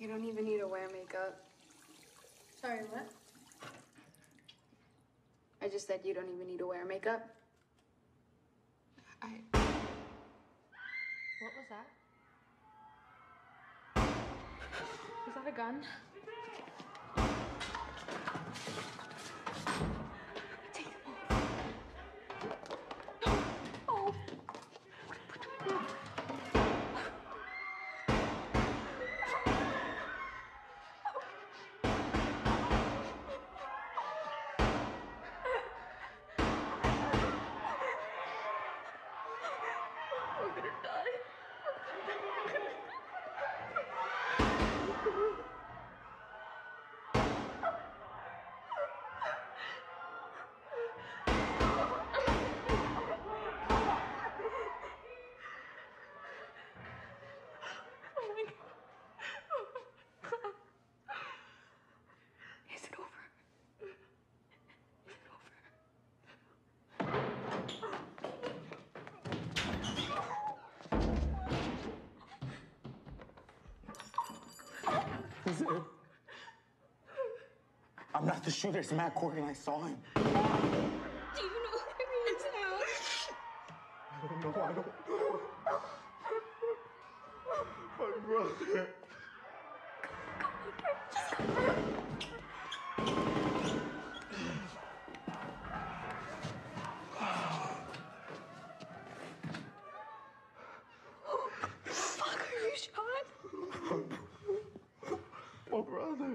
You don't even need to wear makeup. Sorry, what? I just said you don't even need to wear makeup. What was that? Was that a gun? Take them off. We're gonna die. Oh my God. Is it over? Is it over? Is it? I'm not the shooter. It's Matt Corgan. I saw him. Do you know where he is now? I don't know. My brother. Fuck, are you shot? My brother.